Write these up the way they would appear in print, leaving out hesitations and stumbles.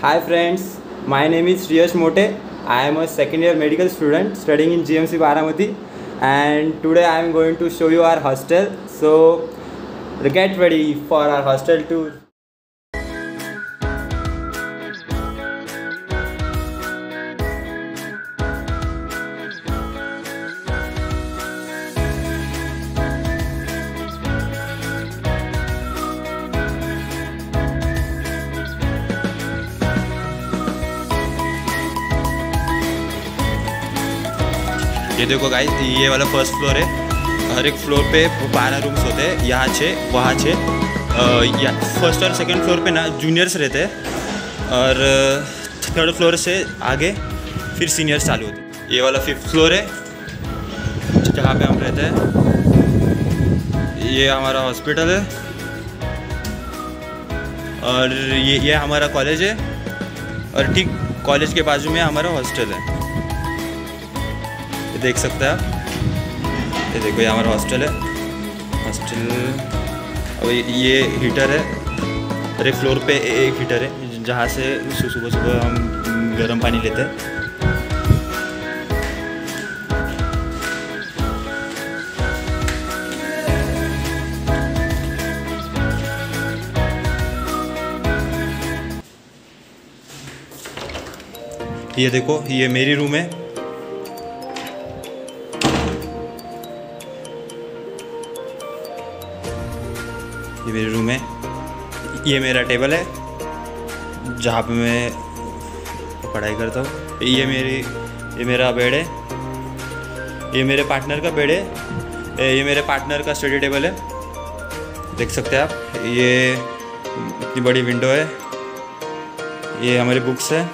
Hi friends, my name is Sriyash Mote. I am a second year medical student studying in GMC Baramati, and today I am going to show you our hostel. So get ready for our hostel tour. ये देखो guys, ये वाला first floor है। हर एक floor पे 12 rooms होते हैं। यहाँ 6, वहाँ 6। फर्स्ट और सेकंड फ्लोर पे ना जूनियर्स रहते हैं, और थर्ड फ्लोर से आगे फिर सीनियर्स चालू होते हैं। ये वाला 5th फ्लोर है जहाँ पे हम रहते हैं। ये हमारा हॉस्पिटल है, और ये हमारा कॉलेज है, और ठीक कॉलेज के बाजू में हमारा हॉस्टल है। देख सकते हैं आप, ये देखो ये हमारा हॉस्टल है। हॉस्टल अब ये हीटर है, हर एक फ्लोर पे एक हीटर है जहाँ से सुबह सुबह हम गर्म पानी लेते हैं। ये देखो, ये मेरी रूम है। ये मेरी रूम है। ये मेरा टेबल है जहाँ पे मैं पढ़ाई करता हूँ। ये मेरा बेड है। ये मेरे पार्टनर का बेड है। ये मेरे पार्टनर का स्टडी टेबल है, देख सकते हैं आप। ये इतनी बड़ी विंडो है। ये हमारी बुक्स है।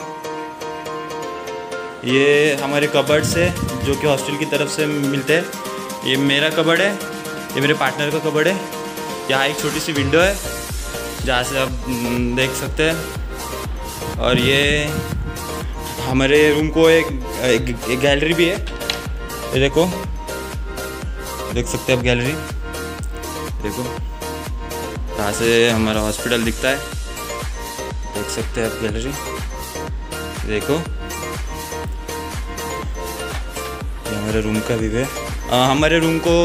ये हमारे कबर्ड्स है जो कि हॉस्टल की तरफ से मिलते हैं। ये मेरा कबर्ड है, ये मेरे पार्टनर का कबर्ड है। यहाँ एक छोटी सी विंडो है जहाँ से आप देख सकते हैं। और ये हमारे रूम को एक गैलरी भी है। ये देखो, देख सकते हैं आप गैलरी। देखो यहाँ से हमारा हॉस्पिटल दिखता है, देख सकते हैं आप गैलरी। देखो ये हमारे रूम का व्यू है। हमारे रूम को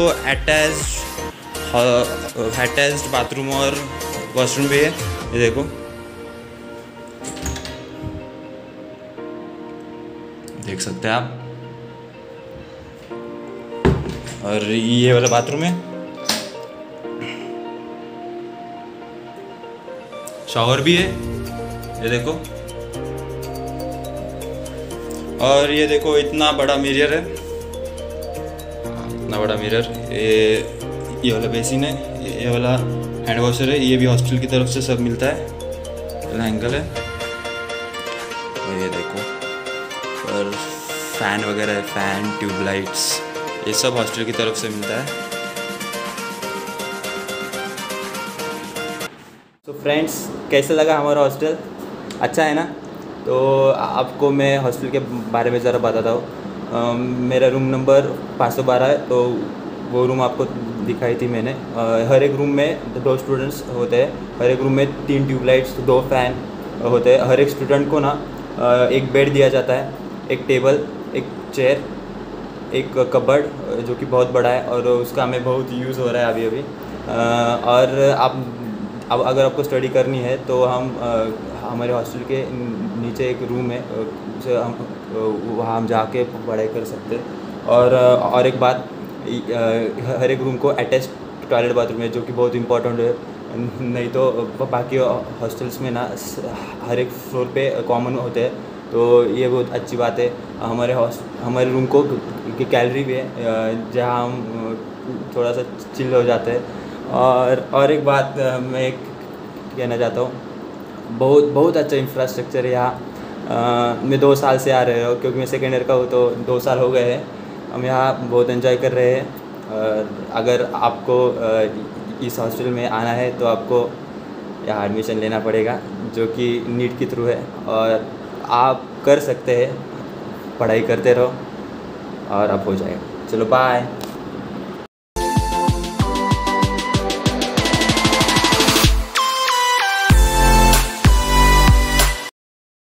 अटैच्ड बाथरूम और वॉशरूम भी है। ये देखो, देख सकते हैं आप। और ये वाला बाथरूम है, शॉवर भी है। ये देखो, और ये देखो इतना बड़ा मिरर है, इतना बड़ा मिरर। ये वाला बेसिन है, ये वाला हैंड वॉशर है। ये भी हॉस्टल की तरफ से सब मिलता है। वाला एंगल है, और ये देखो, और फैन वगैरह है, फैन, ट्यूबलाइट्स, ये सब हॉस्टल की तरफ से मिलता है। तो फ्रेंड्स, कैसा लगा हमारा हॉस्टल? अच्छा है ना? तो आपको मैं हॉस्टल के बारे में ज़रा बताता हूँ। मेरा रूम नंबर 512 है। तो वो रूम आपको दिखाई थी मैंने। हर एक रूम में 2 स्टूडेंट्स होते हैं। हर एक रूम में 3 ट्यूबलाइट्स, 2 फैन होते हैं। हर एक स्टूडेंट को ना एक बेड दिया जाता है, एक टेबल, एक चेयर, एक कबर्ड जो कि बहुत बड़ा है, और उसका हमें बहुत यूज़ हो रहा है अभी। और अब अगर आपको स्टडी करनी है तो हमारे हॉस्टल के नीचे एक रूम है, उसे वहाँ हम जाके पढ़ाई कर सकते हैं। और एक बात, हर एक रूम को अटैच टॉयलेट बाथरूम है, जो कि बहुत इंपॉर्टेंट है। नहीं तो बाकी हॉस्टल्स में ना हर एक फ्लोर पे कॉमन होते हैं। तो ये बहुत अच्छी बात है। हमारे रूम को गैलरी भी है जहाँ हम थोड़ा सा चिल हो जाते हैं। और एक बात मैं कहना चाहता हूँ, बहुत अच्छा इंफ्रास्ट्रक्चर है यहाँ। मैं 2 साल से आ रहे हो, क्योंकि मैं सेकेंड ईयर का हूँ, तो 2 साल हो गए हैं। हम यहाँ बहुत एंजॉय कर रहे हैं। अगर आपको इस हॉस्टल में आना है तो आपको यहाँ एडमिशन लेना पड़ेगा, जो कि नीट के थ्रू है, और आप कर सकते हैं। पढ़ाई करते रहो और अब हो जाएगा। चलो बाय।